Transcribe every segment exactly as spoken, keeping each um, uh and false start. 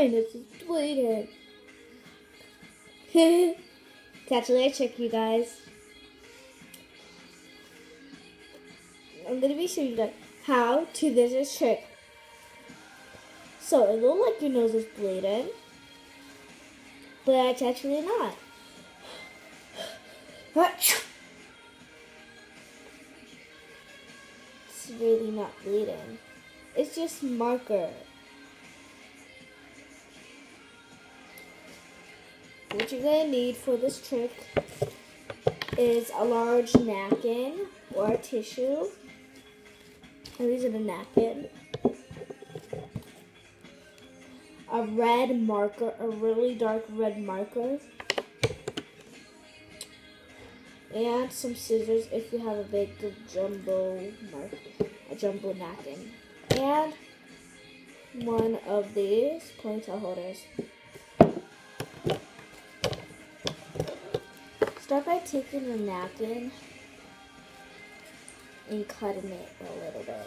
My nose is bleeding. It's actually a trick, you guys. I'm going to be showing you guys how to do this trick. So it looks like your nose is bleeding, but it's actually not. It's really not bleeding. It's just marker. What you're going to need for this trick is a large napkin or a tissue. I'm using a napkin. A red marker, a really dark red marker. And some scissors if you have a big jumbo marker, a jumbo napkin. And one of these ponytail holders. Start by taking a napkin and cutting it a little bit.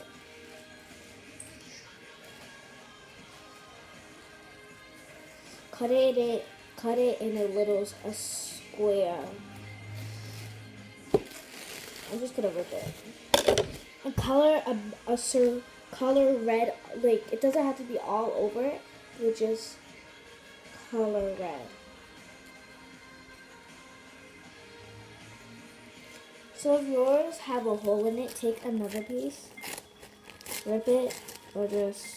Cut it, in, cut it in a little a square. I'm just gonna rip it. And color a, a sur, color red. Like it doesn't have to be all over it. You just color red. So if yours have a hole in it, take another piece, rip it, or just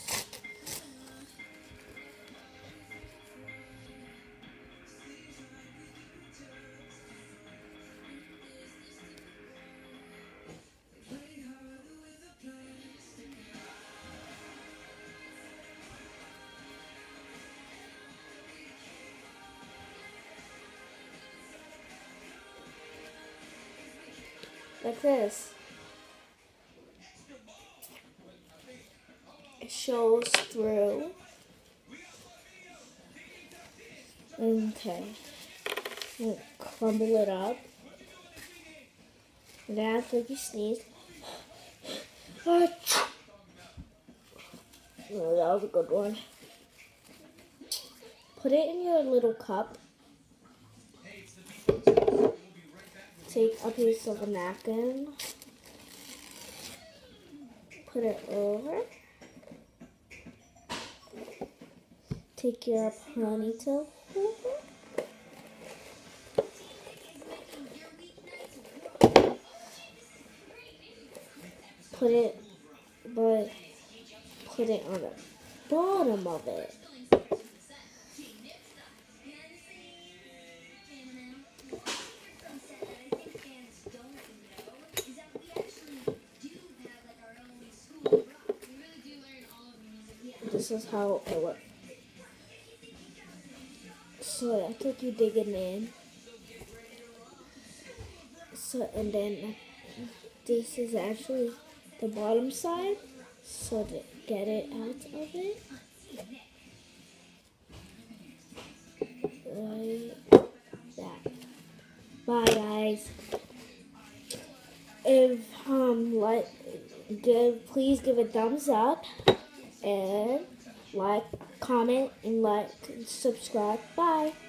like this. It shows through. Okay. We'll crumble it up. And that's like you sneeze. Oh, that was a good one. Put it in your little cup. Take a piece of a napkin, put it over, take your ponytail over, put it, but put it on the bottom of it. This is how it works. So I took you digging in. So and then this is actually the bottom side. So to get it out of it, like that. Bye guys. If um like give please give a thumbs up. And like, comment, and like, and subscribe. Bye.